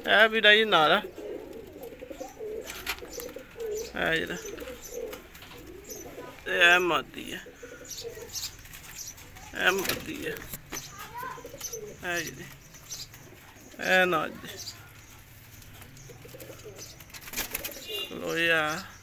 है भी जी नाल है जरा मादी है मादी है जी है ना जी लो यार।